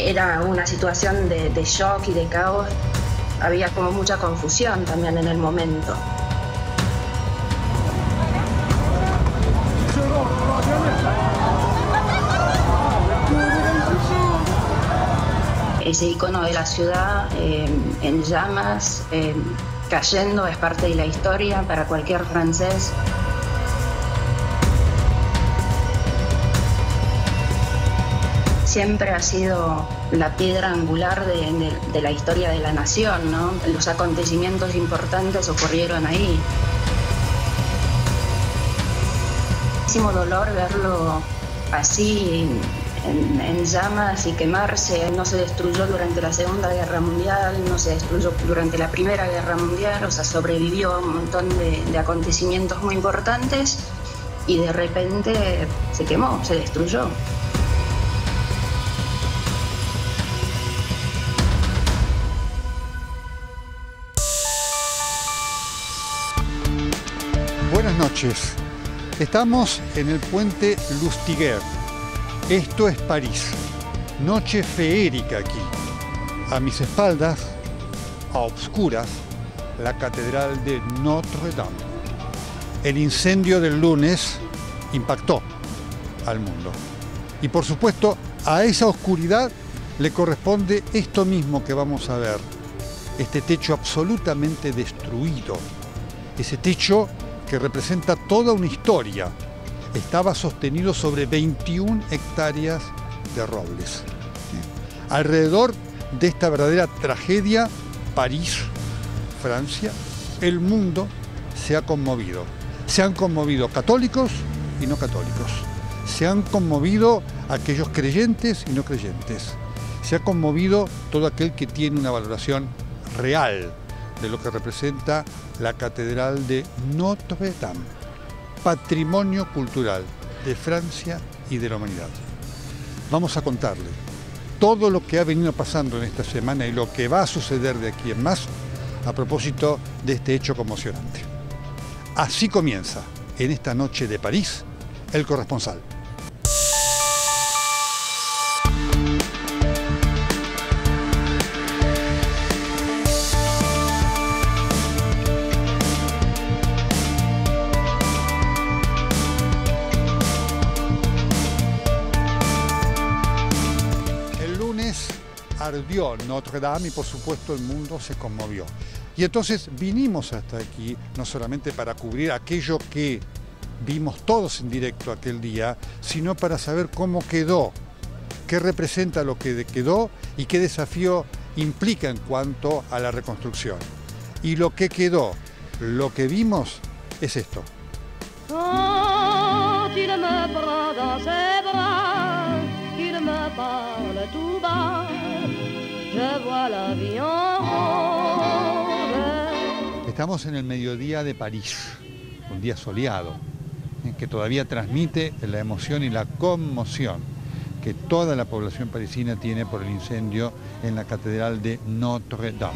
era una situación de shock y de caos. Había como mucha confusión también en el momento. Ese icono de la ciudad en llamas, cayendo, es parte de la historia para cualquier francés. Siempre ha sido la piedra angular de la historia de la nación, ¿no? Los acontecimientos importantes ocurrieron ahí. Muchísimo dolor verlo así en llamas y quemarse. No se destruyó durante la Segunda Guerra Mundial, no se destruyó durante la Primera Guerra Mundial, o sea, sobrevivió a un montón de acontecimientos muy importantes y de repente se quemó, se destruyó. Buenas noches. Estamos en el puente Lustiger. Esto es París. Noche feérica aquí. A mis espaldas, a obscuras, la Catedral de Notre Dame. El incendio del lunes impactó al mundo. Y por supuesto, a esa oscuridad le corresponde esto mismo que vamos a ver. Este techo absolutamente destruido. Ese techo que representa toda una historia. Estaba sostenido sobre 21 hectáreas de robles. Alrededor de esta verdadera tragedia, París, Francia, el mundo se ha conmovido. Se han conmovido católicos y no católicos. Se han conmovido aquellos creyentes y no creyentes. Se ha conmovido todo aquel que tiene una valoración real de lo que representa la Catedral de Notre Dame, patrimonio cultural de Francia y de la humanidad. Vamos a contarle todo lo que ha venido pasando en esta semana y lo que va a suceder de aquí en más a propósito de este hecho conmocionante. Así comienza, en esta noche de París, El Corresponsal. Ardió Notre Dame y por supuesto el mundo se conmovió. Y entonces vinimos hasta aquí no solamente para cubrir aquello que vimos todos en directo aquel día, sino para saber cómo quedó, qué representa lo que quedó y qué desafío implica en cuanto a la reconstrucción. Y lo que quedó, lo que vimos es esto. Estamos en el mediodía de París, un día soleado, que todavía transmite la emoción y la conmoción que toda la población parisina tiene por el incendio en la Catedral de Notre Dame.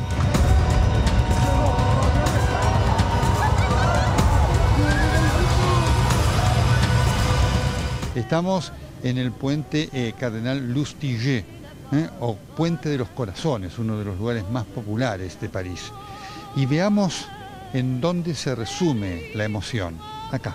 Estamos en el puente Cardenal Lustiger, o Puente de los Corazones, uno de los lugares más populares de París. Y veamos en dónde se resume la emoción. Acá.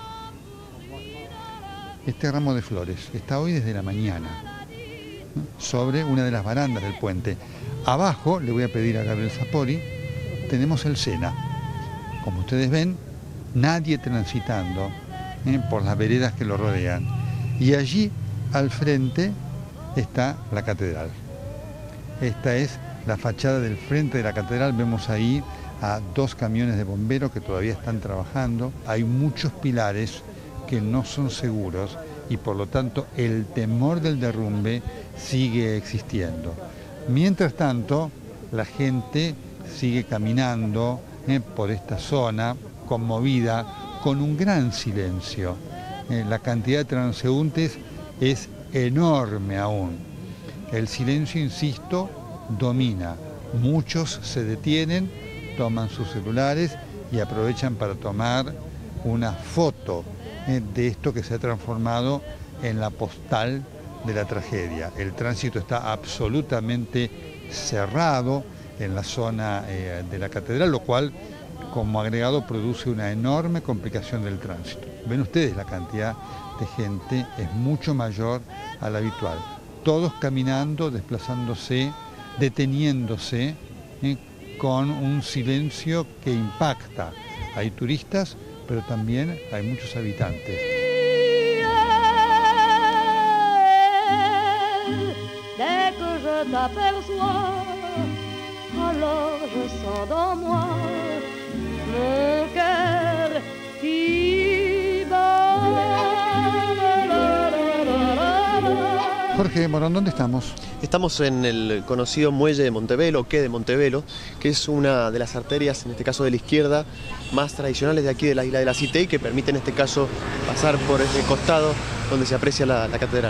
Este ramo de flores está hoy desde la mañana, sobre una de las barandas del puente. Abajo, le voy a pedir a Gabriel Sapori, tenemos el Sena. Como ustedes ven, nadie transitando por las veredas que lo rodean. Y allí, al frente, está la catedral. Esta es la fachada del frente de la catedral. Vemos ahí a 2 camiones de bomberos que todavía están trabajando. Hay muchos pilares que no son seguros y por lo tanto el temor del derrumbe sigue existiendo. Mientras tanto, la gente sigue caminando por esta zona conmovida con un gran silencio. La cantidad de transeúntes es enorme aún. El silencio, insisto, domina. Muchos se detienen, toman sus celulares y aprovechan para tomar una foto de esto que se ha transformado en la postal de la tragedia. El tránsito está absolutamente cerrado en la zona de la catedral, lo cual como agregado produce una enorme complicación del tránsito. Ven ustedes, la cantidad de gente es mucho mayor a la habitual. Todos caminando, desplazándose, deteniéndose, con un silencio que impacta. Hay turistas, pero también hay muchos habitantes. Dès que je t'aperçois, alors je sens dans moi mon cœur qui bat. Jorge Morón, ¿dónde estamos? Estamos en el conocido muelle de Montevelo, quay de Montevelo, que es una de las arterias, en este caso de la izquierda, más tradicionales de aquí de la isla de la Cité y que permite en este caso pasar por ese costado donde se aprecia la catedral.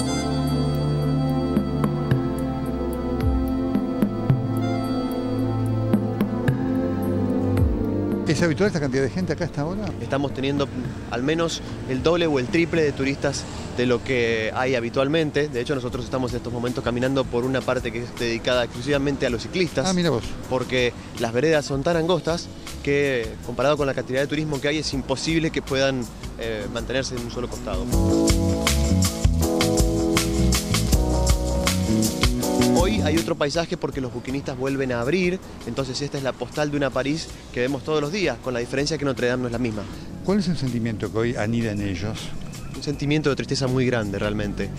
¿Es habitual esta cantidad de gente acá a esta hora? Estamos teniendo al menos el doble o el triple de turistas de lo que hay habitualmente. De hecho, nosotros estamos en estos momentos caminando por una parte que es dedicada exclusivamente a los ciclistas. Ah, mira vos. Porque las veredas son tan angostas que, comparado con la cantidad de turismo que hay, es imposible que puedan mantenerse en un solo costado. Hoy hay otro paisaje porque los buquinistas vuelven a abrir, entonces esta es la postal de una París que vemos todos los días, con la diferencia que Notre Dame no es la misma. ¿Cuál es el sentimiento que hoy anida en ellos? Un sentimiento de tristeza muy grande realmente.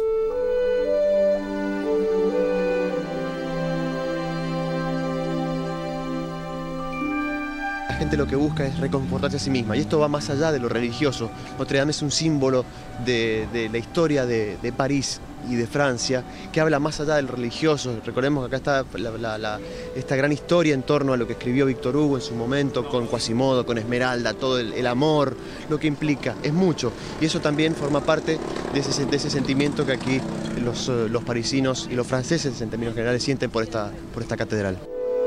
La gente lo que busca es reconfortarse a sí misma y esto va más allá de lo religioso. Notre Dame es un símbolo de la historia de París y de Francia, que habla más allá del religioso. Recordemos que acá está esta gran historia en torno a lo que escribió Víctor Hugo en su momento, con Quasimodo, con Esmeralda, todo el amor, lo que implica, es mucho. Y eso también forma parte de ese sentimiento que aquí los parisinos y los franceses en términos generales sienten por esta catedral.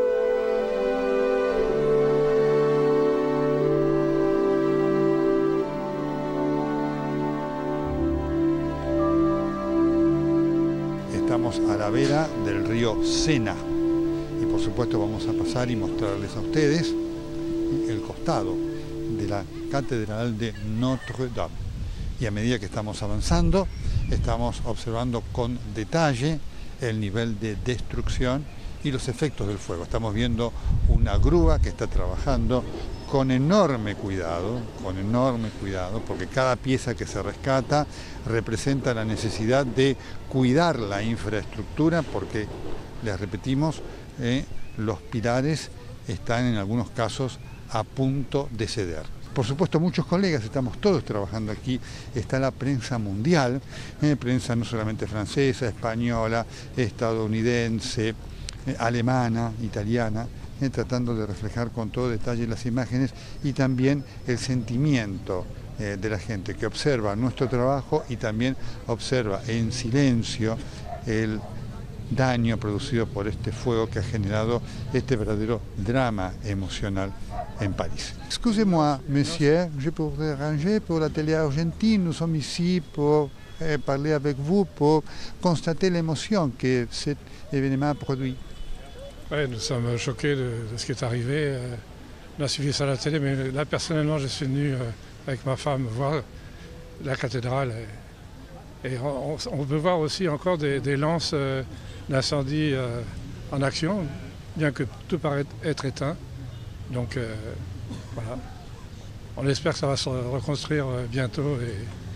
Estamos a la vera del río Sena y por supuesto vamos a pasar y mostrarles a ustedes el costado de la Catedral de Notre Dame. Y a medida que estamos avanzando, estamos observando con detalle el nivel de destrucción y los efectos del fuego. Estamos viendo una grúa que está trabajando con enorme cuidado, porque cada pieza que se rescata representa la necesidad de cuidar la infraestructura, porque, les repetimos, los pilares están en algunos casos a punto de ceder. Por supuesto, muchos colegas, estamos todos trabajando aquí, está la prensa mundial, prensa no solamente francesa, española, estadounidense, alemana, italiana, tratando de reflejar con todo detalle las imágenes y también el sentimiento de la gente que observa nuestro trabajo y también observa en silencio el daño producido por este fuego que ha generado este verdadero drama emocional en París. Excusez-moi, monsieur, je peux vous déranger pour la télé argentine. Nous sommes ici pour parler avec vous, pour constater l'émotion que cet événement a produit. Oui, nous sommes choqués de ce qui est arrivé. On a suivi ça à la télé, mais là, personnellement, je suis venu avec ma femme voir la cathédrale. Et on peut voir aussi encore des lances d'incendie en action, bien que tout paraît être éteint. Donc voilà. On espère que ça va se reconstruire bientôt et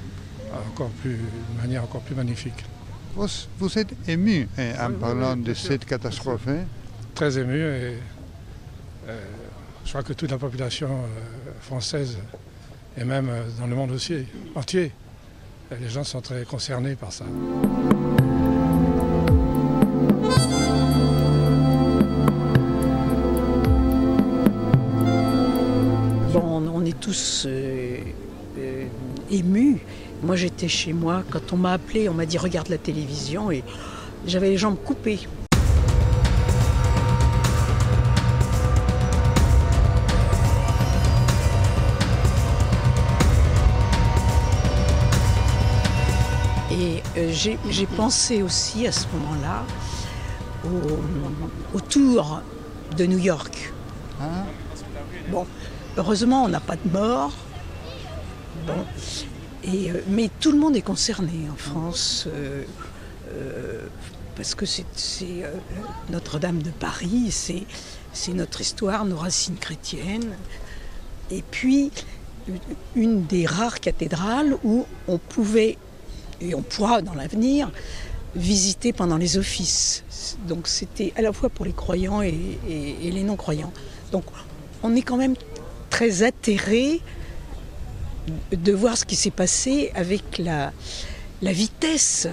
de manière encore plus magnifique. Vous êtes ému en parlant de cette catastrophe, hein? Très ému et je crois que toute la population française et même dans le monde aussi, entier, les gens sont très concernés par ça. Bon, on est tous émus. Moi j'étais chez moi, quand on m'a appelé, on m'a dit regarde la télévision et j'avais les jambes coupées. Et j'ai pensé aussi à ce moment-là au tour de New York. Ah, Bon, heureusement, on n'a pas de mort. Bon, mais tout le monde est concerné en France, parce que c'est Notre-Dame de Paris, c'est notre histoire, nos racines chrétiennes. Et puis, une des rares cathédrales où on pouvait, et on pourra dans l'avenir, visiter pendant les offices. Donc c'était à la fois pour les croyants et les non-croyants. Donc on est quand même très atterré de voir ce qui s'est passé avec la vitesse.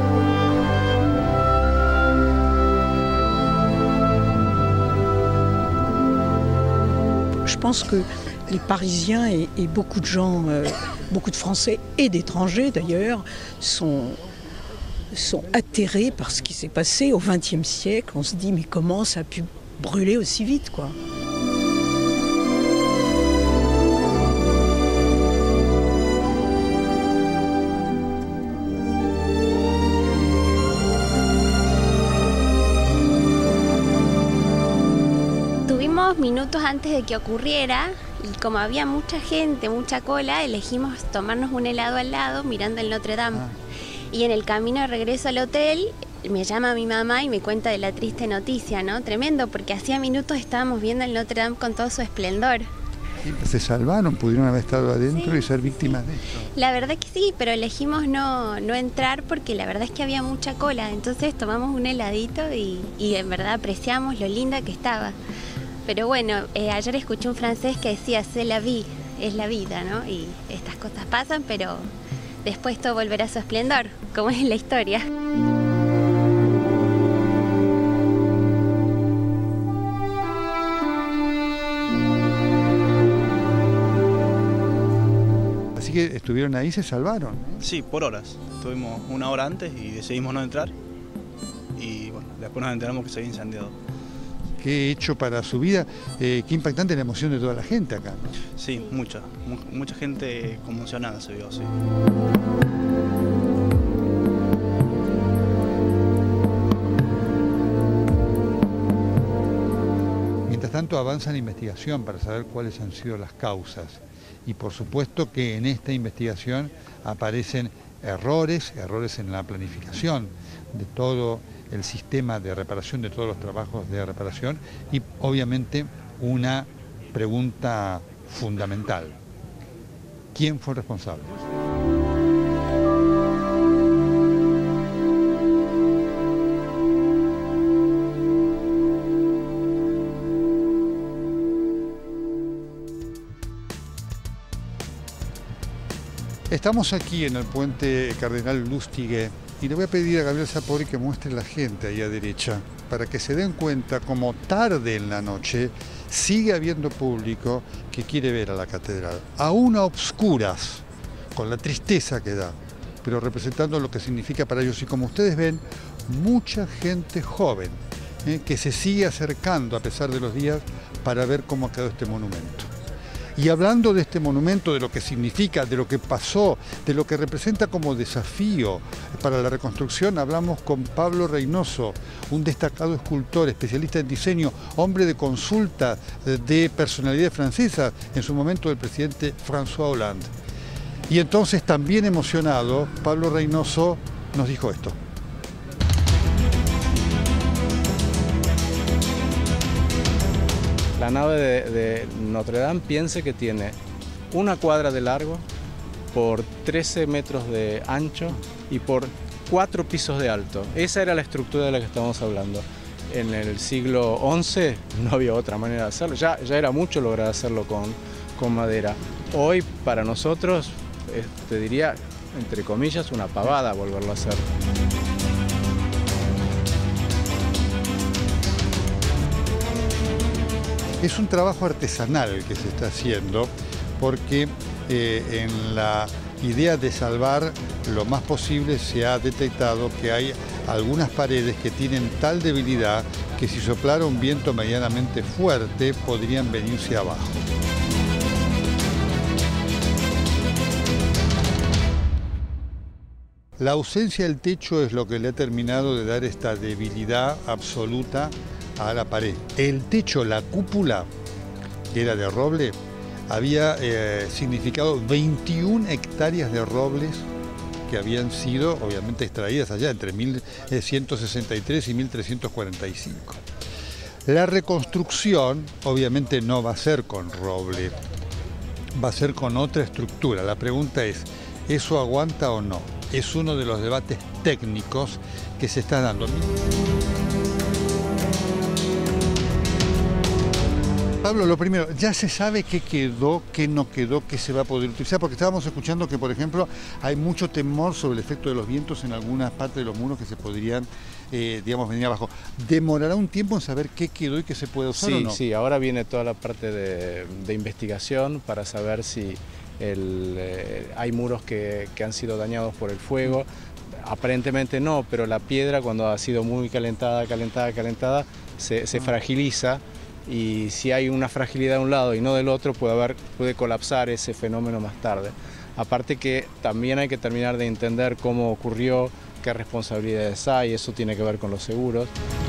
Je pense que les Parisiens et beaucoup de gens, beaucoup de Français et d'étrangers d'ailleurs, sont atterrés par ce qui s'est passé au XXe siècle. On se dit mais comment ça a pu brûler aussi vite, quoi. Tuvimos minutos antes de que ocurriera y como había mucha gente, mucha cola, elegimos tomarnos un helado al lado mirando el Notre Dame. Y en el camino de regreso al hotel me llama mi mamá y me cuenta de la triste noticia, ¿no? Tremendo, porque hacía minutos estábamos viendo el Notre Dame con todo su esplendor. se salvaron, pudieron haber estado adentro Sí. y ser víctimas de esto. La verdad que sí, pero elegimos no entrar porque la verdad es que había mucha cola. Entonces tomamos un heladito y en verdad apreciamos lo linda que estaba. Pero bueno, ayer escuché un francés que decía c'est la vie, es la vida, ¿no? Y estas cosas pasan, pero después todo volverá a su esplendor, como es la historia. Así que estuvieron ahí y se salvaron. Sí, por horas. Estuvimos una hora antes y decidimos no entrar. Y bueno, después nos enteramos que se había incendiado. Qué hecho para su vida, qué impactante la emoción de toda la gente acá, ¿no? Sí, mucha gente conmocionada se vio, sí. Mientras tanto avanza la investigación para saber cuáles han sido las causas. Y por supuesto que en esta investigación aparecen errores en la planificación de todo el sistema de reparación, de todos los trabajos de reparación y obviamente una pregunta fundamental. ¿Quién fue responsable? Estamos aquí en el puente Cardenal Lustiger y le voy a pedir a Gabriel Sapori que muestre la gente ahí a derecha para que se den cuenta cómo tarde en la noche sigue habiendo público que quiere ver a la catedral, aún a obscuras, con la tristeza que da, pero representando lo que significa para ellos. Y como ustedes ven, mucha gente joven que se sigue acercando a pesar de los días para ver cómo ha quedado este monumento. Y hablando de este monumento, de lo que significa, de lo que pasó, de lo que representa como desafío para la reconstrucción, hablamos con Pablo Reynoso, un destacado escultor, especialista en diseño, hombre de consulta de personalidades francesas, en su momento del presidente François Hollande. Y entonces, también emocionado, Pablo Reynoso nos dijo esto. La nave de Notre Dame, piense que tiene 1 cuadra de largo por 13 metros de ancho y por 4 pisos de alto. Esa era la estructura de la que estamos hablando. En el siglo XI no había otra manera de hacerlo. Ya era mucho lograr hacerlo con madera. Hoy para nosotros, te diría, entre comillas, una pavada volverlo a hacer. Es un trabajo artesanal que se está haciendo porque en la idea de salvar lo más posible se ha detectado que hay algunas paredes que tienen tal debilidad que si soplara un viento medianamente fuerte podrían venirse abajo. La ausencia del techo es lo que le ha terminado de dar esta debilidad absoluta a la pared. El techo, la cúpula, que era de roble, había significado 21 hectáreas de robles que habían sido obviamente extraídas allá entre 1163 y 1345. La reconstrucción obviamente no va a ser con roble, va a ser con otra estructura. La pregunta es, ¿eso aguanta o no? Es uno de los debates técnicos que se está dando. Pablo, lo primero, ¿ya se sabe qué quedó, qué no quedó, qué se va a poder utilizar? Porque estábamos escuchando que, por ejemplo, hay mucho temor sobre el efecto de los vientos en algunas partes de los muros que se podrían, digamos, venir abajo. ¿Demorará un tiempo en saber qué quedó y qué se puede usar o no? Sí, ahora viene toda la parte de investigación para saber si hay muros que han sido dañados por el fuego. Aparentemente no, pero la piedra cuando ha sido muy calentada, se fragiliza. Y si hay una fragilidad de un lado y no del otro, puede colapsar ese fenómeno más tarde. Aparte que también hay que terminar de entender cómo ocurrió, qué responsabilidades hay, eso tiene que ver con los seguros.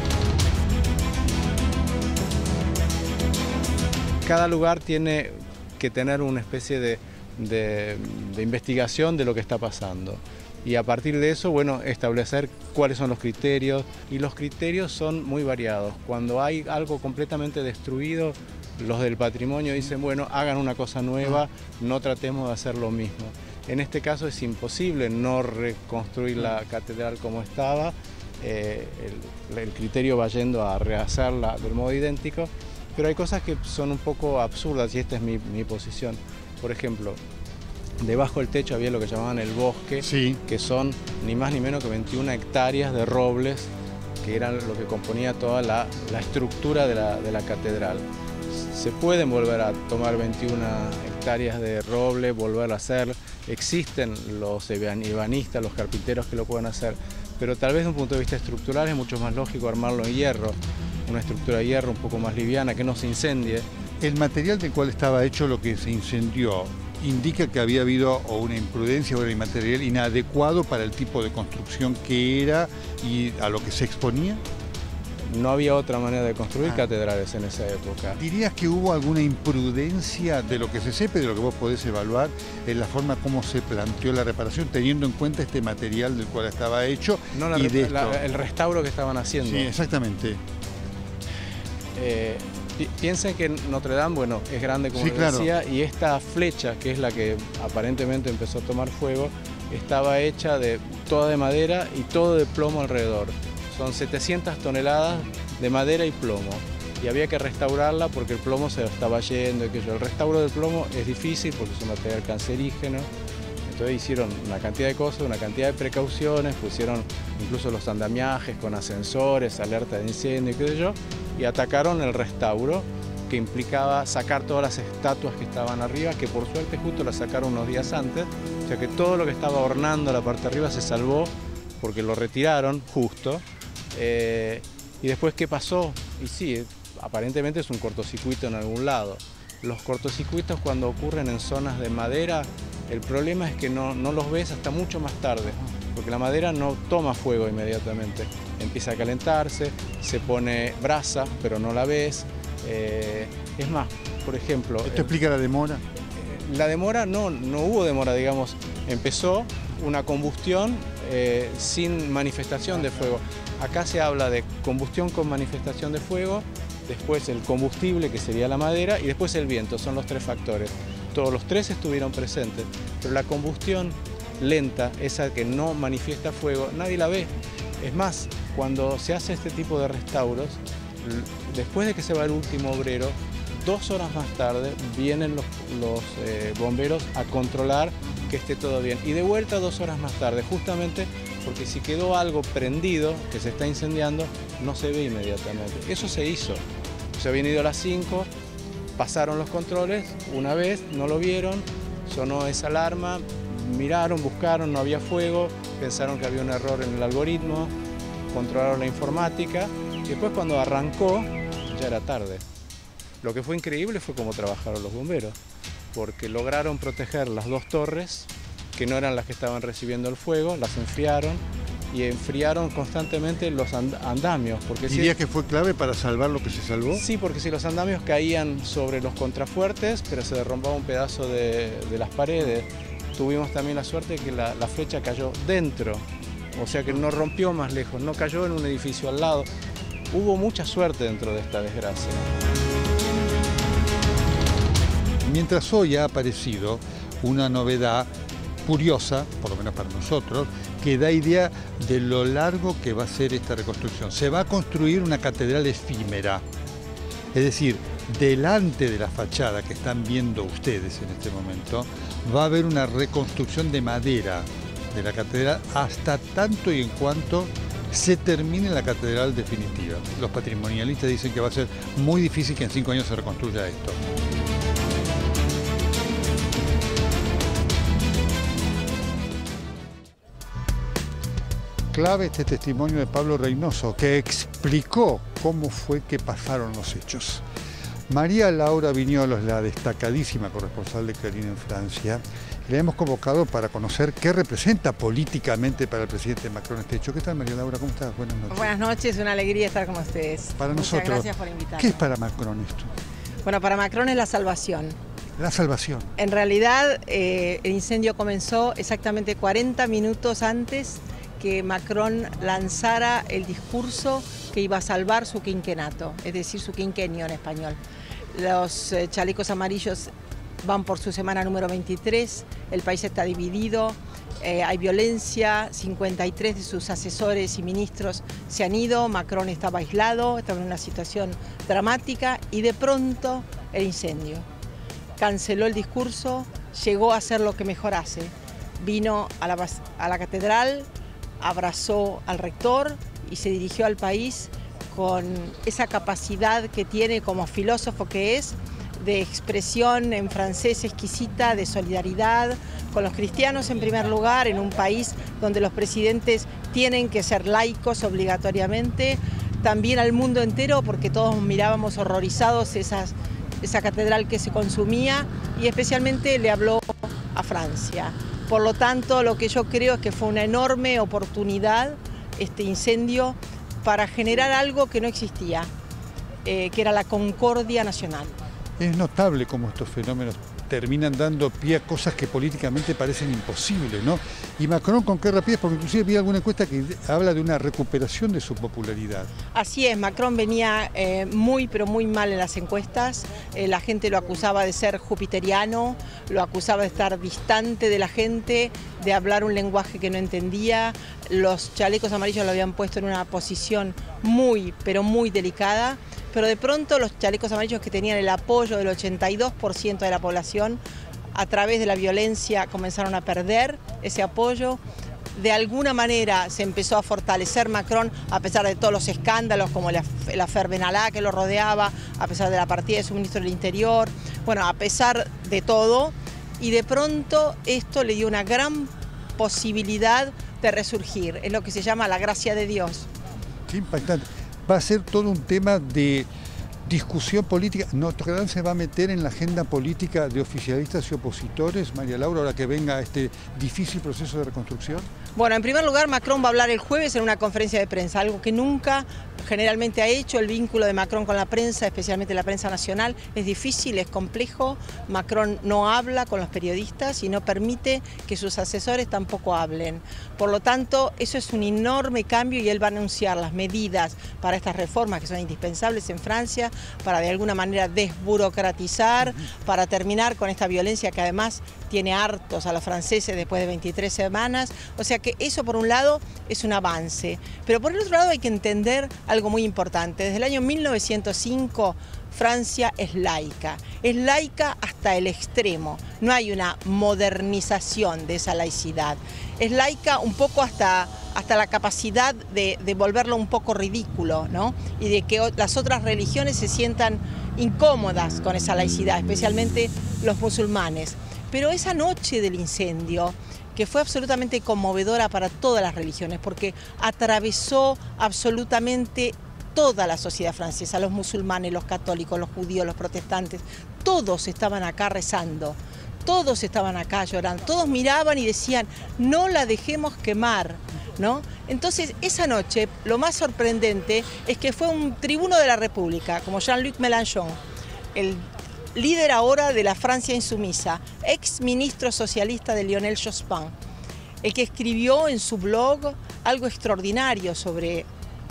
Cada lugar tiene que tener una especie de investigación de lo que está pasando. Y a partir de eso, bueno, establecer cuáles son los criterios. Y los criterios son muy variados. Cuando hay algo completamente destruido, los del patrimonio dicen, bueno, hagan una cosa nueva, no tratemos de hacer lo mismo. En este caso es imposible no reconstruir la catedral como estaba. El criterio va yendo a rehacerla del modo idéntico, pero hay cosas que son un poco absurdas y esta es mi posición. Por ejemplo, debajo del techo había lo que llamaban el bosque, sí, que son ni más ni menos que 21 hectáreas de robles, que eran lo que componía toda la estructura de la catedral. Se pueden volver a tomar 21 hectáreas de roble, volver a hacer. Existen los ebanistas, los carpinteros que lo pueden hacer, pero tal vez desde un punto de vista estructural es mucho más lógico armarlo en hierro, una estructura de hierro un poco más liviana, que no se incendie. El material del cual estaba hecho lo que se incendió indica que había habido o una imprudencia o un material inadecuado para el tipo de construcción que era y a lo que se exponía. No había otra manera de construir catedrales en esa época. ¿Dirías que hubo alguna imprudencia de lo que se sepa y de lo que vos podés evaluar en la forma como se planteó la reparación, teniendo en cuenta este material del cual estaba hecho? No, el restauro que estaban haciendo. Sí, exactamente. Piensen que Notre Dame, bueno, es grande como decía, y esta flecha, que es la que aparentemente empezó a tomar fuego, estaba hecha toda de madera y todo de plomo alrededor. Son 700 toneladas de madera y plomo. Y había que restaurarla porque el plomo se estaba yendo. El restauro del plomo es difícil porque es un material cancerígeno. Entonces hicieron una cantidad de cosas, una cantidad de precauciones, pusieron incluso los andamiajes con ascensores, alerta de incendio y qué sé yo, y atacaron el restauro, que implicaba sacar todas las estatuas que estaban arriba, que por suerte justo las sacaron unos días antes, o sea que todo lo que estaba ornando la parte de arriba se salvó porque lo retiraron justo. Y después, ¿qué pasó? Y sí, aparentemente es un cortocircuito en algún lado. Los cortocircuitos cuando ocurren en zonas de madera, el problema es que no los ves hasta mucho más tarde, porque la madera no toma fuego inmediatamente. Empieza a calentarse, se pone brasa, pero no la ves. Es más, por ejemplo... ¿Esto explica la demora? La demora, no hubo demora, digamos. Empezó una combustión sin manifestación de fuego. Acá se habla de combustión con manifestación de fuego, después el combustible, que sería la madera, y después el viento. Son los tres factores. Todos los tres estuvieron presentes, pero la combustión lenta, esa que no manifiesta fuego, nadie la ve. Es más, cuando se hace este tipo de restauros, después de que se va el último obrero, 2 horas más tarde vienen los bomberos a controlar que esté todo bien. Y de vuelta 2 horas más tarde, justamente porque si quedó algo prendido, que se está incendiando, no se ve inmediatamente. Eso se hizo. Se habían ido a las 5, pasaron los controles, una vez, no lo vieron, sonó esa alarma, miraron, buscaron, no había fuego, pensaron que había un error en el algoritmo, controlaron la informática y después cuando arrancó ya era tarde. Lo que fue increíble fue cómo trabajaron los bomberos, porque lograron proteger las 2 torres que no eran las que estaban recibiendo el fuego, las enfriaron y enfriaron constantemente los andamios. ¿Dirías que fue clave para salvar lo que se salvó? Sí, porque si los andamios caían sobre los contrafuertes, pero se derrumbaba un pedazo de las paredes, tuvimos también la suerte de que la flecha cayó dentro, o sea que no rompió más lejos, no cayó en un edificio al lado. Hubo mucha suerte dentro de esta desgracia. Mientras hoy ha aparecido una novedad curiosa, por lo menos para nosotros, que da idea de lo largo que va a ser esta reconstrucción. Se va a construir una catedral efímera, es decir, delante de la fachada que están viendo ustedes en este momento, va a haber una reconstrucción de madera de la catedral hasta tanto y en cuanto se termine la catedral definitiva. Los patrimonialistas dicen que va a ser muy difícil que en 5 años se reconstruya esto. Clave este testimonio de Pablo Reynoso, que explicó cómo fue que pasaron los hechos. María Laura Viñolos, la destacadísima corresponsal de Clarín en Francia, le hemos convocado para conocer qué representa políticamente para el presidente Macron este hecho. ¿Qué tal, María Laura? ¿Cómo estás? Buenas noches. Buenas noches, una alegría estar con ustedes. Para Muchas nosotros, gracias por invitarme. ¿Qué es para Macron esto? Bueno, para Macron es la salvación. La salvación. En realidad, el incendio comenzó exactamente 40 minutos antes que Macron lanzara el discurso que iba a salvar su quinquenato, es decir, su quinquenio en español. Los chalecos amarillos van por su semana número 23, el país está dividido, hay violencia, 53 de sus asesores y ministros se han ido, Macron estaba aislado, estaba en una situación dramática y de pronto el incendio. Canceló el discurso, llegó a hacer lo que mejor hace, vino a la catedral, abrazó al rector y se dirigió al país con esa capacidad que tiene como filósofo que es, de expresión en francés exquisita, de solidaridad con los cristianos en primer lugar, en un país donde los presidentes tienen que ser laicos obligatoriamente, también al mundo entero porque todos mirábamos horrorizados esa catedral que se consumía y especialmente le habló a Francia. Por lo tanto, lo que yo creo es que fue una enorme oportunidad este incendio para generar algo que no existía, que era la concordia nacional. Es notable cómo estos fenómenos terminan dando pie a cosas que políticamente parecen imposibles, ¿no? Y Macron, ¿con qué rapidez? Porque inclusive vi alguna encuesta que habla de una recuperación de su popularidad. Así es, Macron venía muy, pero muy mal en las encuestas. La gente lo acusaba de ser jupiteriano, lo acusaba de estar distante de la gente, de hablar un lenguaje que no entendía. Los chalecos amarillos lo habían puesto en una posición muy, pero muy delicada. Pero de pronto los chalecos amarillos que tenían el apoyo del 82% de la población, a través de la violencia comenzaron a perder ese apoyo. De alguna manera se empezó a fortalecer Macron, a pesar de todos los escándalos como el affaire Benalla que lo rodeaba, a pesar de la partida de su ministro del Interior, bueno, a pesar de todo, y de pronto esto le dio una gran posibilidad de resurgir, es lo que se llama la gracia de Dios. Qué impactante. Va a ser todo un tema de discusión política. Notre Dame se va a meter en la agenda política de oficialistas y opositores, María Laura, ahora que venga este difícil proceso de reconstrucción. Bueno, en primer lugar, Macron va a hablar el jueves en una conferencia de prensa, algo que nunca generalmente ha hecho. El vínculo de Macron con la prensa, especialmente la prensa nacional, es difícil, es complejo. Macron no habla con los periodistas y no permite que sus asesores tampoco hablen. Por lo tanto, eso es un enorme cambio y él va a anunciar las medidas para estas reformas que son indispensables en Francia, para de alguna manera desburocratizar, para terminar con esta violencia que además tiene hartos a los franceses después de 23 semanas. O sea que eso por un lado es un avance, pero por el otro lado hay que entender algo muy importante. Desde el año 1905 Francia es laica hasta el extremo, no hay una modernización de esa laicidad, es laica un poco hasta la capacidad de volverlo un poco ridículo, ¿no? Y de que las otras religiones se sientan incómodas con esa laicidad, especialmente los musulmanes. Pero esa noche del incendio, que fue absolutamente conmovedora para todas las religiones, porque atravesó absolutamente toda la sociedad francesa, los musulmanes, los católicos, los judíos, los protestantes, todos estaban acá rezando. todos estaban acá llorando, todos miraban y decían, no la dejemos quemar, ¿no? Entonces, esa noche, lo más sorprendente es que fue un tribuno de la República, como Jean-Luc Mélenchon, el líder ahora de la Francia insumisa, ex ministro socialista de Lionel Jospin, el que escribió en su blog algo extraordinario sobre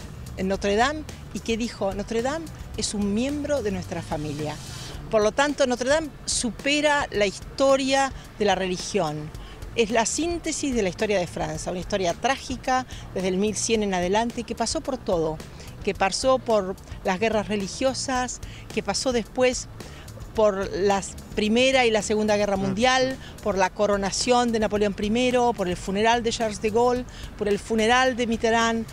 Notre Dame y que dijo, Notre Dame es un miembro de nuestra familia. Por lo tanto, Notre Dame supera la historia de la religión. Es la síntesis de la historia de Francia, una historia trágica desde el 1100 en adelante, que pasó por todo, que pasó por las guerras religiosas, que pasó después por la Primera y la Segunda Guerra Mundial, por la coronación de Napoleón I, por el funeral de Charles de Gaulle, por el funeral de Mitterrand,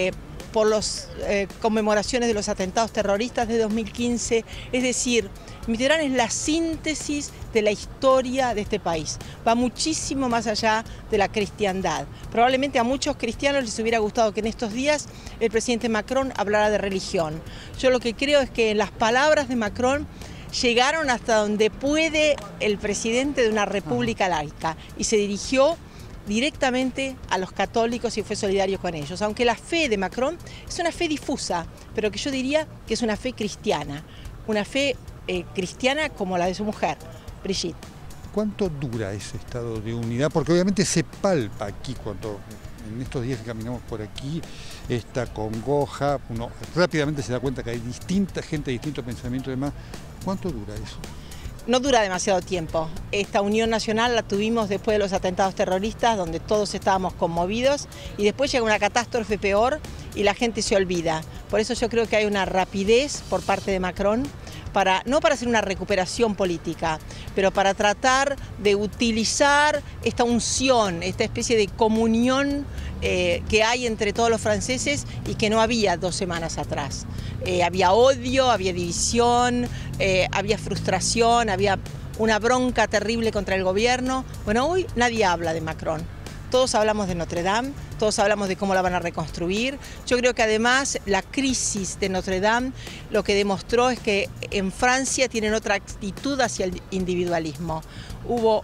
por las conmemoraciones de los atentados terroristas de 2015. Es decir, Mitterrand es la síntesis de la historia de este país. Va muchísimo más allá de la cristiandad. Probablemente a muchos cristianos les hubiera gustado que en estos días el presidente Macron hablara de religión. Yo lo que creo es que las palabras de Macron llegaron hasta donde puede el presidente de una república laica y se dirigió directamente a los católicos y fue solidario con ellos. Aunque la fe de Macron es una fe difusa, pero que yo diría que es una fe cristiana. Una fe cristiana como la de su mujer, Brigitte. ¿Cuánto dura ese estado de unidad? Porque obviamente se palpa aquí cuando en estos días que caminamos por aquí, esta congoja, uno rápidamente se da cuenta que hay distinta gente, distintos pensamientos y demás. ¿Cuánto dura eso? No dura demasiado tiempo. Esta unión nacional la tuvimos después de los atentados terroristas, donde todos estábamos conmovidos, y después llega una catástrofe peor y la gente se olvida. Por eso yo creo que hay una rapidez por parte de Macron, no para hacer una recuperación política, pero para tratar de utilizar esta unción, esta especie de comunión que hay entre todos los franceses y que no había 2 semanas atrás. Había odio, había división, había frustración, había una bronca terrible contra el gobierno. Bueno, hoy nadie habla de Macron. Todos hablamos de Notre Dame, todos hablamos de cómo la van a reconstruir. Yo creo que además la crisis de Notre Dame lo que demostró es que en Francia tienen otra actitud hacia el individualismo. Hubo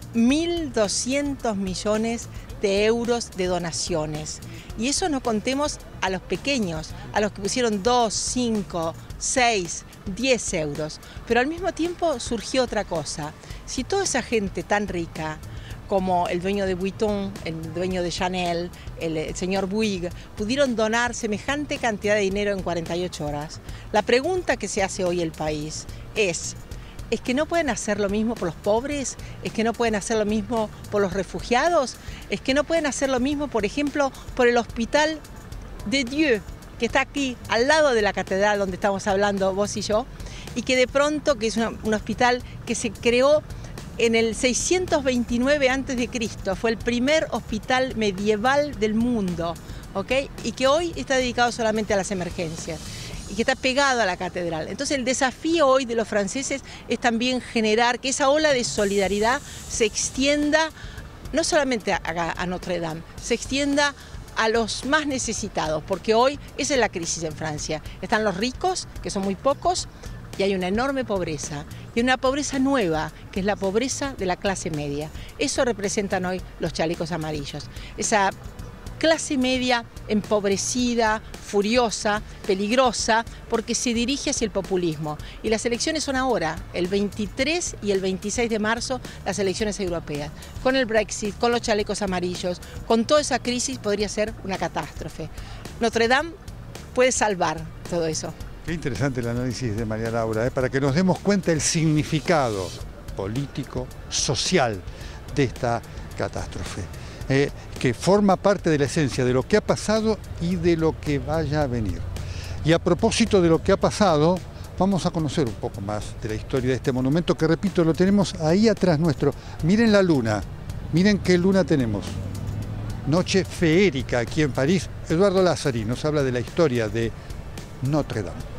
1.200 millones de euros de donaciones. Y eso no contemos a los pequeños, a los que pusieron 2, 5, 6, 10 euros. Pero al mismo tiempo surgió otra cosa. Si toda esa gente tan rica, como el dueño de Vuitton, el dueño de Chanel, el señor Bouygues, pudieron donar semejante cantidad de dinero en 48 horas. La pregunta que se hace hoy el país ¿es que no pueden hacer lo mismo por los pobres? ¿Es que no pueden hacer lo mismo por los refugiados? ¿Es que no pueden hacer lo mismo, por ejemplo, por el Hospital de Dieu, que está aquí, al lado de la catedral donde estamos hablando vos y yo, y que de pronto, que es un hospital que se creó en el 629 a.C., fue el primer hospital medieval del mundo, ¿ok? Y que hoy está dedicado solamente a las emergencias y que está pegado a la catedral. Entonces el desafío hoy de los franceses es también generar que esa ola de solidaridad se extienda no solamente a Notre Dame, se extienda a los más necesitados, porque hoy esa es la crisis en Francia. Están los ricos, que son muy pocos, y hay una enorme pobreza, y una pobreza nueva, que es la pobreza de la clase media. Eso representan hoy los chalecos amarillos. Esa clase media empobrecida, furiosa, peligrosa, porque se dirige hacia el populismo. Y las elecciones son ahora, el 23 y el 26 de marzo, las elecciones europeas. Con el Brexit, con los chalecos amarillos, con toda esa crisis podría ser una catástrofe. Notre Dame puede salvar todo eso. Qué interesante el análisis de María Laura, para que nos demos cuenta del significado político, social de esta catástrofe, que forma parte de la esencia de lo que ha pasado y de lo que vaya a venir. Y a propósito de lo que ha pasado, vamos a conocer un poco más de la historia de este monumento, que repito, lo tenemos ahí atrás nuestro. Miren la luna, miren qué luna tenemos. Noche feérica aquí en París. Eduardo Lázari nos habla de la historia de Notre Dame.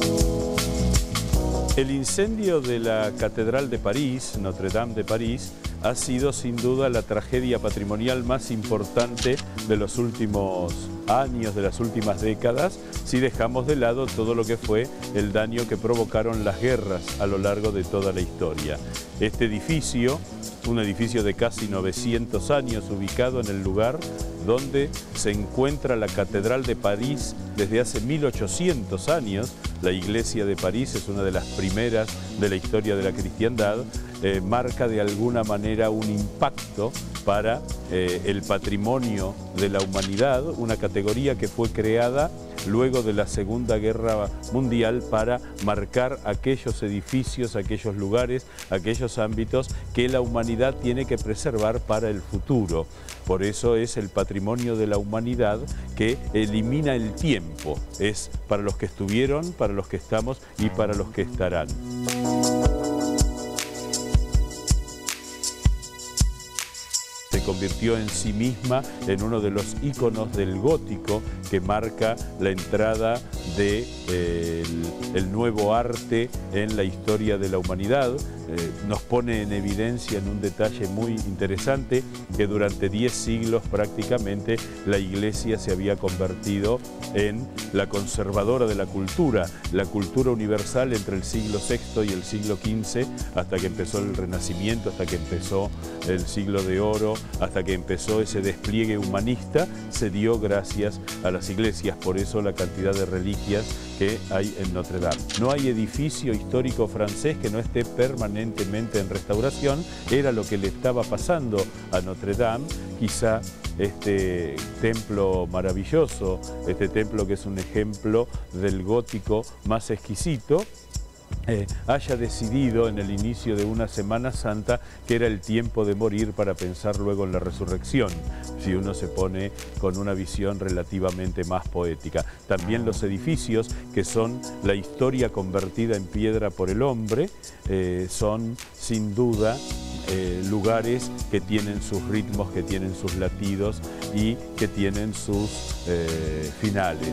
El incendio de la Catedral de París, Notre Dame de París, ha sido sin duda la tragedia patrimonial más importante de los últimos años, de las últimas décadas, si dejamos de lado todo lo que fue el daño que provocaron las guerras a lo largo de toda la historia. Este edificio, un edificio de casi 900 años, ubicado en el lugar donde se encuentra la Catedral de París desde hace 1800 años, la Iglesia de París es una de las primeras de la historia de la cristiandad, marca de alguna manera un impacto para el patrimonio de la humanidad, una categoría que fue creada luego de la Segunda Guerra Mundial para marcar aquellos edificios, aquellos lugares, aquellos ámbitos que la humanidad tiene que preservar para el futuro. Por eso es el patrimonio de la humanidad que elimina el tiempo. Es para los que estuvieron, para los que estamos y para los que estarán. Se convirtió en sí misma en uno de los íconos del gótico que marca la entrada del nuevo arte en la historia de la humanidad. Nos pone en evidencia en un detalle muy interesante que durante 10 siglos prácticamente la Iglesia se había convertido en la conservadora de la cultura universal entre el siglo VI y el siglo XV, hasta que empezó el Renacimiento, hasta que empezó el siglo de oro, hasta que empezó ese despliegue humanista, se dio gracias a las iglesias. Por eso la cantidad de reliquias que hay en Notre Dame. No hay edificio histórico francés que no esté permanentemente en restauración. Era lo que le estaba pasando a Notre Dame. Quizá este templo maravilloso, este templo que es un ejemplo del gótico más exquisito, haya decidido en el inicio de una Semana Santa que era el tiempo de morir para pensar luego en la resurrección, si uno se pone con una visión relativamente más poética. También los edificios, que son la historia convertida en piedra por el hombre, son sin duda lugares que tienen sus ritmos, que tienen sus latidos y que tienen sus finales.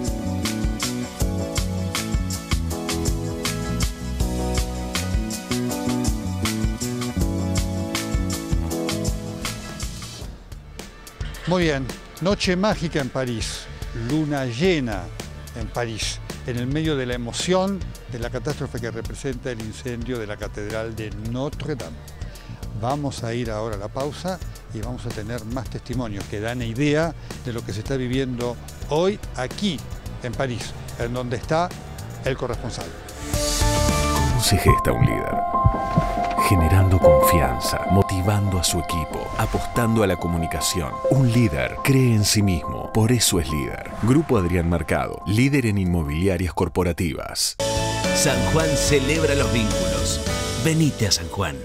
Muy bien, noche mágica en París, luna llena en París, en el medio de la emoción de la catástrofe que representa el incendio de la Catedral de Notre Dame. Vamos a ir ahora a la pausa y vamos a tener más testimonios que dan idea de lo que se está viviendo hoy aquí en París, en donde está el corresponsal. ¿Cómo se gesta un líder? Generando confianza, motivando a su equipo, apostando a la comunicación. Un líder cree en sí mismo, por eso es líder. Grupo Adrián Mercado, líder en inmobiliarias corporativas. San Juan celebra los vínculos. Venite a San Juan.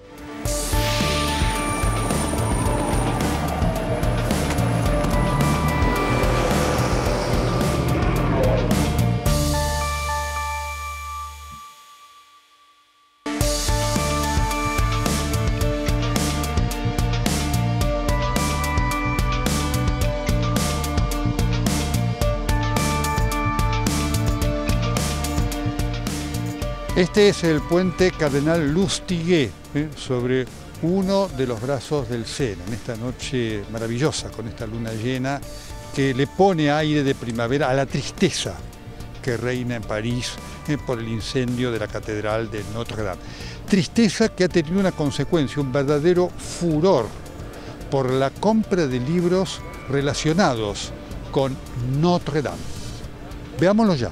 Este es el puente Cardenal Lustiger, sobre uno de los brazos del Sena, en esta noche maravillosa, con esta luna llena que le pone aire de primavera a la tristeza que reina en París por el incendio de la Catedral de Notre Dame. Tristeza que ha tenido una consecuencia, un verdadero furor por la compra de libros relacionados con Notre Dame. Veámoslo ya.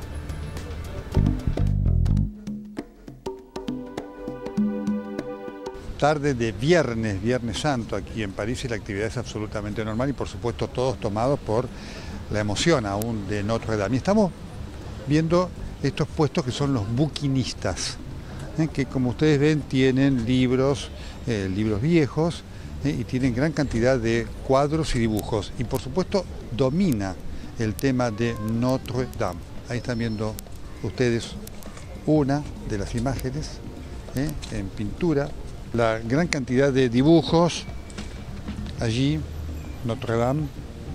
Tarde de viernes santo aquí en París y la actividad es absolutamente normal y por supuesto todos tomados por la emoción aún de Notre Dame. Y estamos viendo estos puestos que son los buquinistas, que como ustedes ven tienen libros viejos y tienen gran cantidad de cuadros y dibujos y por supuesto domina el tema de Notre Dame. Ahí están viendo ustedes una de las imágenes en pintura. La gran cantidad de dibujos, allí, Notre Dame,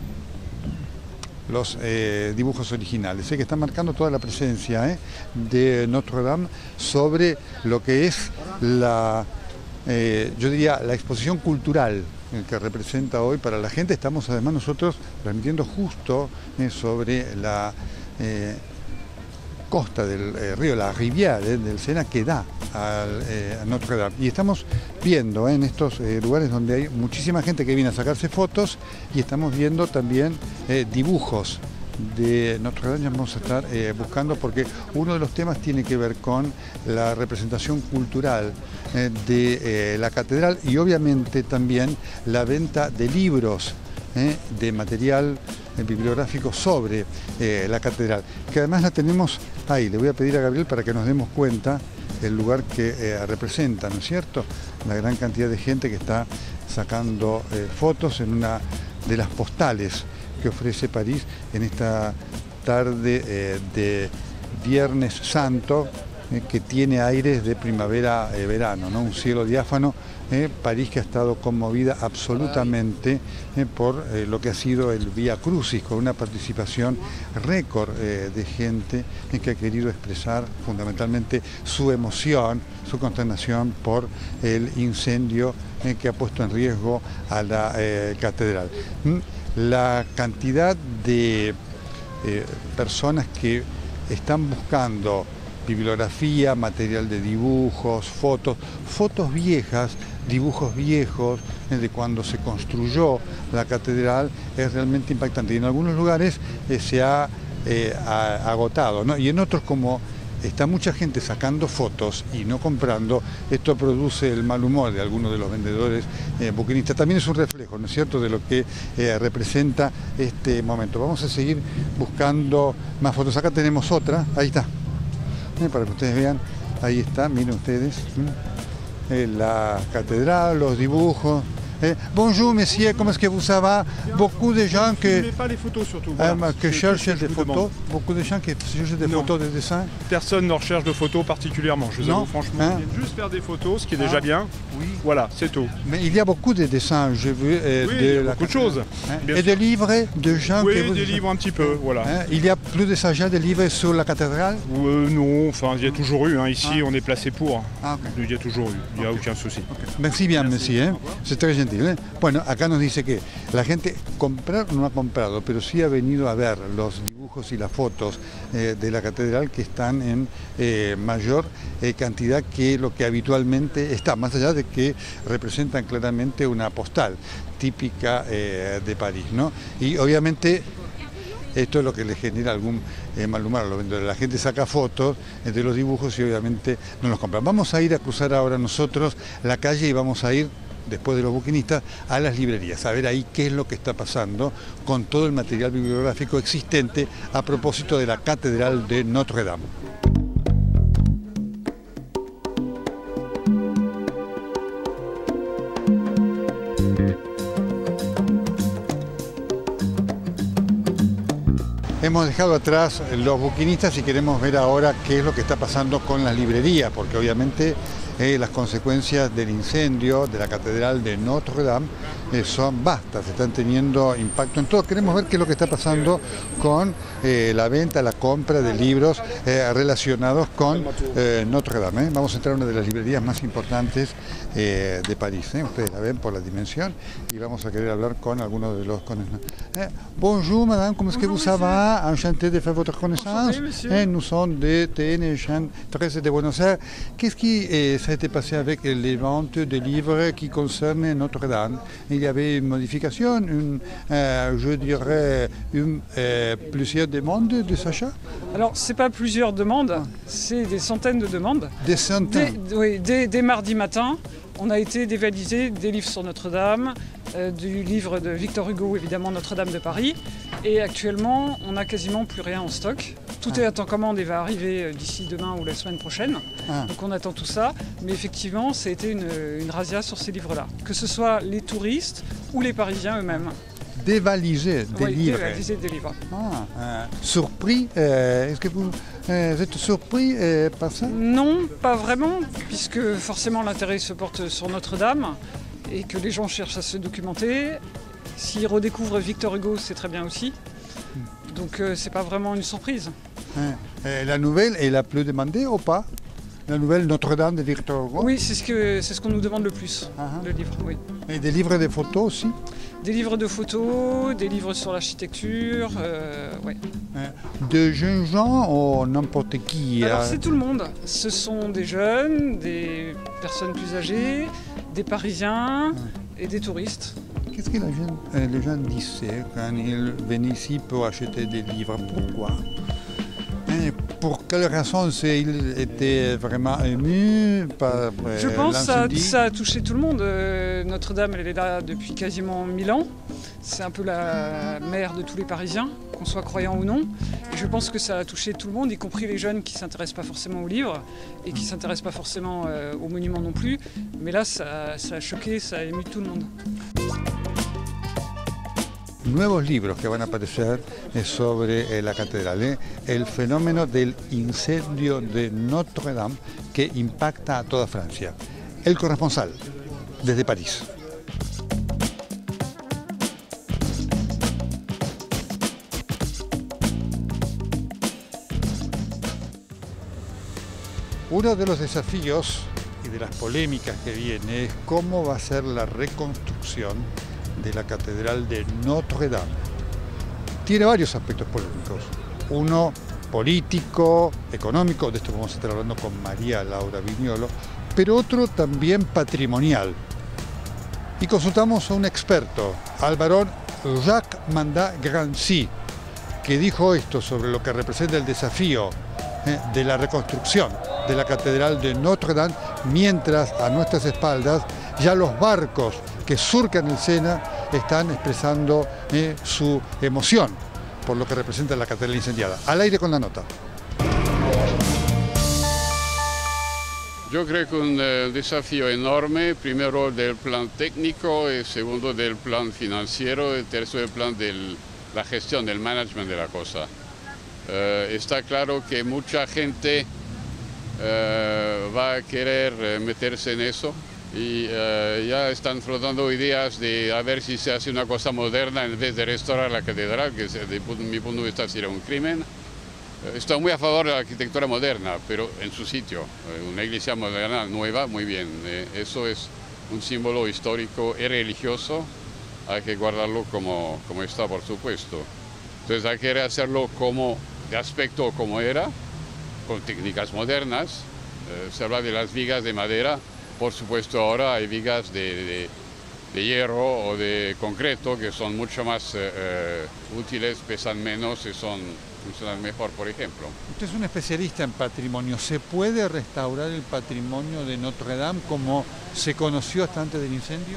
los dibujos originales, que están marcando toda la presencia de Notre Dame sobre lo que es la yo diría, la exposición cultural que representa hoy para la gente. Estamos además nosotros transmitiendo justo sobre la costa del río, la Riviera del Sena, que da a Notre Dame. Y estamos viendo en estos lugares donde hay muchísima gente que viene a sacarse fotos, y estamos viendo también dibujos de Notre Dame. Vamos a estar buscando, porque uno de los temas tiene que ver con la representación cultural de la catedral, y obviamente también la venta de libros, de material bibliográfico sobre la catedral, que además la tenemos ahí. Le voy a pedir a Gabriel para que nos demos cuenta del lugar que representa, ¿no es cierto?, la gran cantidad de gente que está sacando fotos en una de las postales que ofrece París en esta tarde de Viernes Santo, que tiene aires de primavera-verano, ¿no? Un cielo diáfano, París que ha estado conmovida absolutamente por lo que ha sido el Vía Crucis, con una participación récord de gente que ha querido expresar fundamentalmente su emoción, su consternación por el incendio que ha puesto en riesgo a la catedral. La cantidad de personas que están buscando bibliografía, material de dibujos, fotos viejas, dibujos viejos de cuando se construyó la catedral, es realmente impactante. Y en algunos lugares se ha agotado, ¿no? Y en otros, como está mucha gente sacando fotos y no comprando, esto produce el mal humor de algunos de los vendedores buquinistas. También es un reflejo, ¿no es cierto?, de lo que representa este momento. Vamos a seguir buscando más fotos. Acá tenemos otra, ahí está, para que ustedes vean, ahí está, miren ustedes, la catedral, los dibujos. Bonjour messieurs, comment est-ce que vous ça va? Beaucoup de gens que... pas les photos surtout. Que cherchent des photos. Beaucoup de gens qui cherchent des photos, des dessins. Personne ne recherche de photos particulièrement, je vous avoue franchement. Ils viennent juste faire des photos, ce qui est déjà bien. Oui. Voilà, c'est tout. Mais il y a beaucoup de dessins, j'ai vu. Oui, beaucoup de choses. Et des livres de gens oui, que vous... des livres un petit peu, voilà. Il y a plus de sagesse de livres sur la cathédrale? Non, enfin, il y a toujours eu. Ici, on est placé pour. Ah, okay. Il y a toujours eu, il n'y a aucun souci. Okay. Merci bien, monsieur. C'est très gentil. Bueno, acá nos dice que la gente comprar no ha comprado, pero sí ha venido a ver los dibujos y las fotos de la catedral, que están en mayor cantidad que lo que habitualmente está, más allá de que representan claramente una postal típica de París, ¿no? Y obviamente esto es lo que le genera algún mal humor a los vendedores. La gente saca fotos de los dibujos y obviamente no los compra. Vamos a ir a cruzar ahora nosotros la calle y vamos a ir, después de los buquinistas, a las librerías, a ver ahí qué es lo que está pasando con todo el material bibliográfico existente a propósito de la Catedral de Notre Dame. Hemos dejado atrás los buquinistas y queremos ver ahora qué es lo que está pasando con las librerías, porque obviamente las consecuencias del incendio de la Catedral de Notre Dame son vastas, están teniendo impacto en todo. Queremos ver qué es lo que está pasando con la venta, la compra de libros relacionados con Notre Dame. Vamos a entrar a una de las librerías más importantes de París. Ustedes la ven por la dimensión, y vamos a querer hablar con algunos de los... Bonjour madame, comment est-ce que vous ça va? Enchanté de faire votre connaissance. Nous sommes de TN 13 de Buenos Aires. Qu'est-ce qui ça a été passé avec les ventes de livres qui concernent Notre-Dame? Il y avait une modification, je dirais plusieurs demandes de Sacha? Alors, c'est pas plusieurs demandes, c'est des centaines de demandes. Des centaines? Oui, dès mardi matin, on a été dévaliser des livres sur Notre-Dame, du livre de Victor Hugo, évidemment Notre-Dame de Paris. Et actuellement, on n'a quasiment plus rien en stock. Tout est en commande et va arriver d'ici demain ou la semaine prochaine. Donc on attend tout ça. Mais effectivement, ça a été une razzia sur ces livres-là. Que ce soit les touristes ou les Parisiens eux-mêmes. Dévaliser des livres. Dévaliser des livres. Surpris, est-ce que vous êtes surpris par ça? Non, pas vraiment, puisque forcément l'intérêt se porte sur Notre-Dame et que les gens cherchent à se documenter. S'ils redécouvrent Victor Hugo, c'est très bien aussi. Donc c'est pas vraiment une surprise. La nouvelle est la plus demandée ou pas? La nouvelle Notre-Dame de Victor Hugo? Oui, c'est ce qu'on nous demande le plus, le livre, oui. Et des livres de photos aussi? Des livres de photos, des livres sur l'architecture, ouais. De jeunes gens ou n'importe qui? Alors c'est tout le monde. Ce sont des jeunes, des personnes plus âgées, des Parisiens et des touristes. Qu'est-ce que les gens disaient quand ils venaient ici pour acheter des livres? Pourquoi? Pour quelle raison? Ils étaient vraiment émus par Je pense que l'incendie? ça a touché tout le monde. Notre-Dame, elle est là depuis quasiment 1000 ans. C'est un peu la mère de tous les Parisiens, qu'on soit croyant ou non. Et je pense que ça a touché tout le monde, y compris les jeunes qui ne s'intéressent pas forcément aux livres et qui ne s'intéressent pas forcément aux monuments non plus. Mais là, ça a choqué, ça a ému tout le monde. Nuevos libros que van a aparecer sobre la catedral, el fenómeno del incendio de Notre-Dame que impacta a toda Francia. El corresponsal, desde París. Uno de los desafíos y de las polémicas que viene es cómo va a ser la reconstrucción de la Catedral de Notre-Dame. Tiene varios aspectos polémicos. Uno político, económico, de esto vamos a estar hablando con María Laura Viñolo, pero otro también patrimonial. Y consultamos a un experto, al barón Jacques Mandat-Grancy, que dijo esto sobre lo que representa el desafío de la reconstrucción de la Catedral de Notre-Dame, mientras a nuestras espaldas ya los barcos que surcan el Sena están expresando su emoción por lo que representa la catedral incendiada. Al aire con la nota. Yo creo que un desafío enorme, primero del plan técnico, segundo del plan financiero, y tercero del plan de la gestión, del management de la cosa. Está claro que mucha gente va a querer meterse en eso. Y ya están flotando ideas de a ver si se hace una cosa moderna en vez de restaurar la catedral, que desde mi punto de vista sería un crimen. Estoy muy a favor de la arquitectura moderna, pero en su sitio. Una iglesia moderna nueva, muy bien. Eso es un símbolo histórico y religioso. Hay que guardarlo como está, por supuesto. Entonces hay que hacerlo de aspecto como era, con técnicas modernas. Se habla de las vigas de madera. Por supuesto, ahora hay vigas de hierro o de concreto que son mucho más útiles, pesan menos y funcionan mejor, por ejemplo. Usted es un especialista en patrimonio. ¿Se puede restaurar el patrimonio de Notre-Dame como se conoció hasta antes del incendio?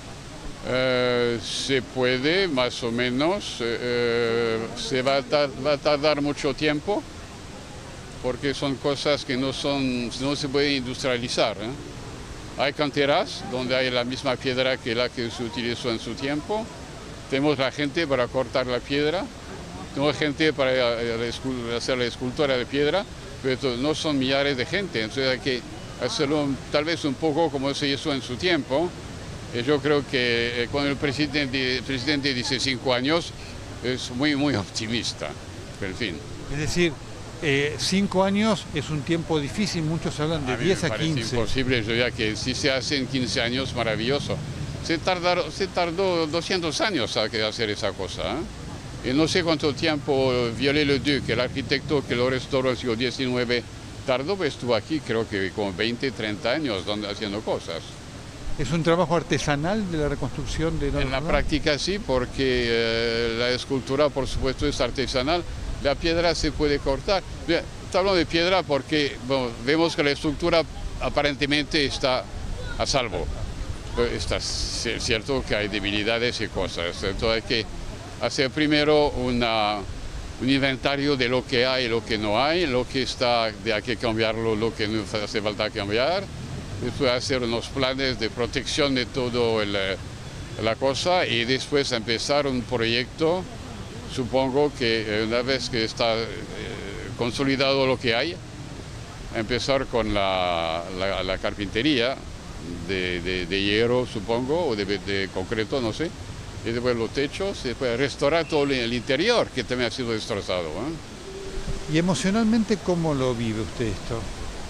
Se puede, más o menos. Se va a tardar mucho tiempo porque son cosas que no se pueden industrializar. Hay canteras donde hay la misma piedra que la que se utilizó en su tiempo. Tenemos la gente para cortar la piedra, tenemos gente para hacer la escultura de piedra, pero no son millares de gente, entonces hay que hacerlo tal vez un poco como se hizo en su tiempo. Y yo creo que cuando el presidente dice 5 años, es muy optimista, pero en fin. Es decir, 5 años es un tiempo difícil, muchos hablan de 10 a 15. Es imposible, yo diría que si se hace en 15 años, maravilloso. Se tardó 200 años a hacer esa cosa. Y no sé cuánto tiempo Viollet-le-Duc, el arquitecto que lo restauró en el siglo XIX, tardó, pero estuvo aquí creo que como 20, 30 años haciendo cosas. ¿Es un trabajo artesanal de la reconstrucción de Notre-Dame? En la práctica sí, porque la escultura por supuesto es artesanal. La piedra se puede cortar. Está hablando de piedra porque vemos que la estructura aparentemente está a salvo. Está cierto que hay debilidades y cosas. Entonces hay que hacer primero un inventario de lo que hay y lo que no hay, lo que está, hay que cambiarlo, lo que no hace falta cambiar. Después hacer unos planes de protección de todo la cosa y después empezar un proyecto. Supongo que una vez que está consolidado lo que hay, empezar con la carpintería de hierro, supongo, o de concreto, no sé, y después los techos, y después restaurar todo el interior, que también ha sido destrozado. ¿Y emocionalmente cómo lo vive usted esto?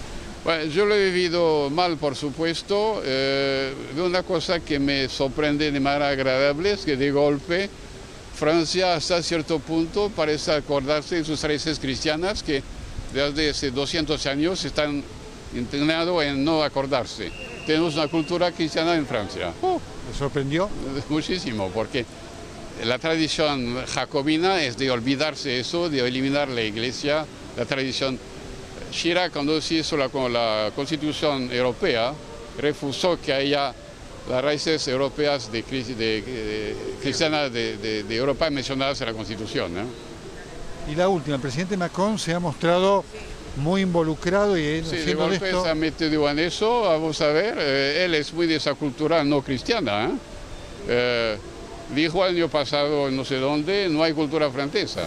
Bueno, yo lo he vivido mal, por supuesto. De una cosa que me sorprende de manera agradable es que de golpe Francia hasta cierto punto parece acordarse de sus raíces cristianas que desde hace 200 años están intentados en no acordarse. Tenemos una cultura cristiana en Francia. ¿Me sorprendió? Muchísimo, porque la tradición jacobina es de olvidarse eso, de eliminar la iglesia. La tradición Chirac, cuando se hizo la Constitución Europea, refusó que haya las raíces europeas cristianas de Europa mencionadas en la Constitución. Y la última, el presidente Macron se ha mostrado muy involucrado y él sí, de golpe se ha metido en eso, vamos a ver, él es muy de esa cultura no cristiana. Dijo el año pasado, no sé dónde, no hay cultura francesa.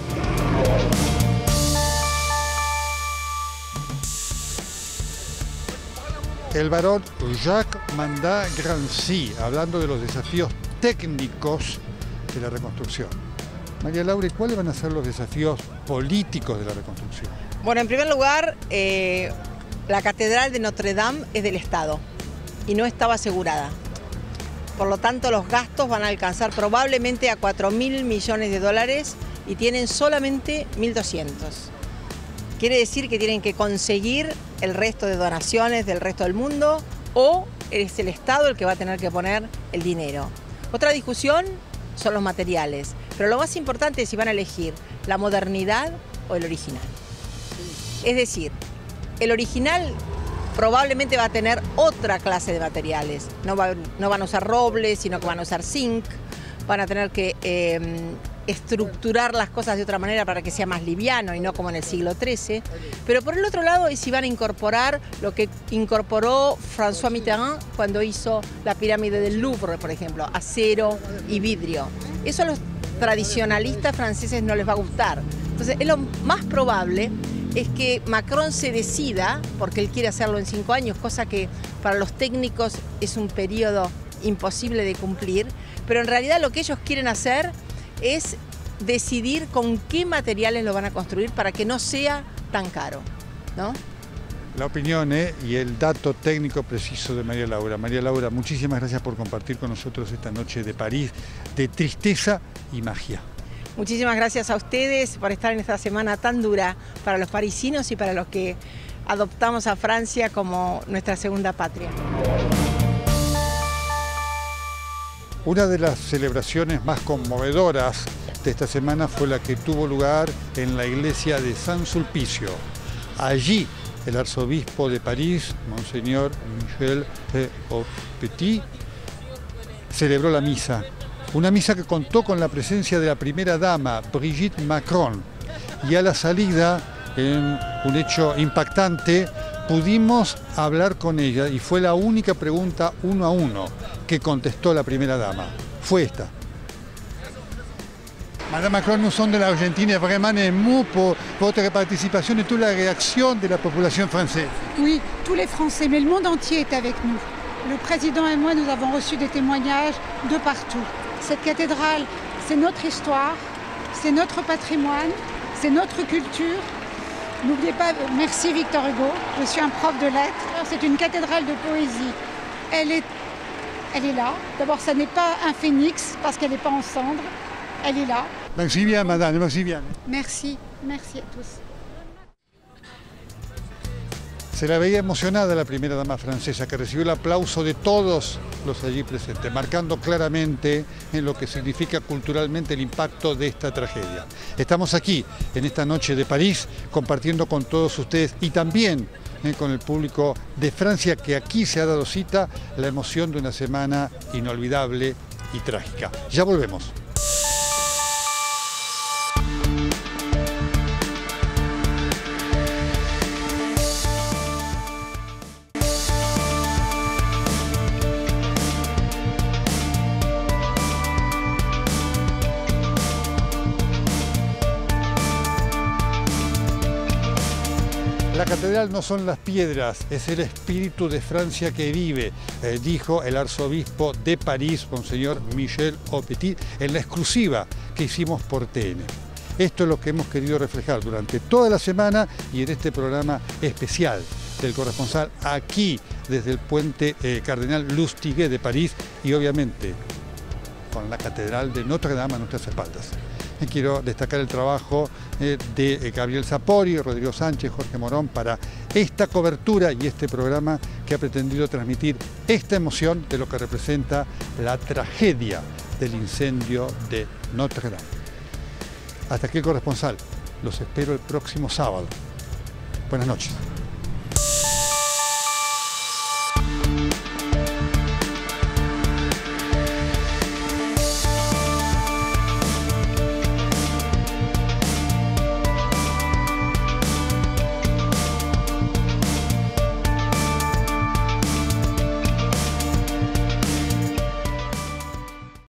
El barón Jacques Mandat-Grancy, hablando de los desafíos técnicos de la reconstrucción. María Laura, ¿cuáles van a ser los desafíos políticos de la reconstrucción? Bueno, en primer lugar, la Catedral de Notre Dame es del Estado y no estaba asegurada. Por lo tanto, los gastos van a alcanzar probablemente a 4.000 millones de dólares y tienen solamente 1.200. Quiere decir que tienen que conseguir el resto de donaciones del resto del mundo o es el Estado el que va a tener que poner el dinero. Otra discusión son los materiales, pero lo más importante es si van a elegir la modernidad o el original. Es decir, el original probablemente va a tener otra clase de materiales. No van a usar roble, sino que van a usar zinc, van a tener que estructurar las cosas de otra manera para que sea más liviano y no como en el siglo XIII. Pero por el otro lado es si van a incorporar lo que incorporó François Mitterrand cuando hizo la pirámide del Louvre, por ejemplo, acero y vidrio. Eso a los tradicionalistas franceses no les va a gustar. Entonces, es lo más probable es que Macron se decida, porque él quiere hacerlo en 5 años, cosa que para los técnicos es un periodo imposible de cumplir, pero en realidad lo que ellos quieren hacer es decidir con qué materiales lo van a construir para que no sea tan caro, ¿no? La opinión y el dato técnico preciso de María Laura. María Laura, muchísimas gracias por compartir con nosotros esta noche de París, de tristeza y magia. Muchísimas gracias a ustedes por estar en esta semana tan dura para los parisinos y para los que adoptamos a Francia como nuestra segunda patria. Una de las celebraciones más conmovedoras de esta semana fue la que tuvo lugar en la iglesia de San Sulpicio. Allí, el arzobispo de París, Monseñor Michel Aupetit, celebró la misa. Una misa que contó con la presencia de la primera dama, Brigitte Macron. Y a la salida, en un hecho impactante, pudimos hablar con ella y fue la única pregunta 1 a 1 que contestó la primera dama. Fue esta. Madame Macron, nous sommes de l'Argentine et vraiment un mot pour votre participation et toute la réaction de la population française. Oui, tous les Français, mais le monde entier est avec nous. Le président et moi, nous avons reçu des témoignages de partout. Cette cathédrale, c'est notre histoire, c'est notre patrimoine, c'est notre culture. N'oubliez pas, merci Victor Hugo, je suis un prof de lettres. C'est une cathédrale de poésie. Elle est là. D'abord, ça n'est pas un phénix parce qu'elle n'est pas en cendres. Elle est là. Merci bien, madame, merci bien. Merci, merci a tous. Se la veía emocionada la primera dama francesa, que recibió el aplauso de todos los allí presentes, marcando claramente en lo que significa culturalmente el impacto de esta tragedia. Estamos aquí, en esta noche de París, compartiendo con todos ustedes y también con el público de Francia, que aquí se ha dado cita la emoción de una semana inolvidable y trágica. Ya volvemos. La catedral no son las piedras, es el espíritu de Francia que vive, dijo el arzobispo de París, Monseñor Michel Aupetit, en la exclusiva que hicimos por TN. Esto es lo que hemos querido reflejar durante toda la semana y en este programa especial del corresponsal aquí desde el puente Cardenal Lustiguet de París y obviamente con la Catedral de Notre Dame a nuestras espaldas. Quiero destacar el trabajo de Gabriel Sapori, Rodrigo Sánchez, Jorge Morón para esta cobertura y este programa que ha pretendido transmitir esta emoción de lo que representa la tragedia del incendio de Notre Dame. Hasta aquí el corresponsal. Los espero el próximo sábado. Buenas noches.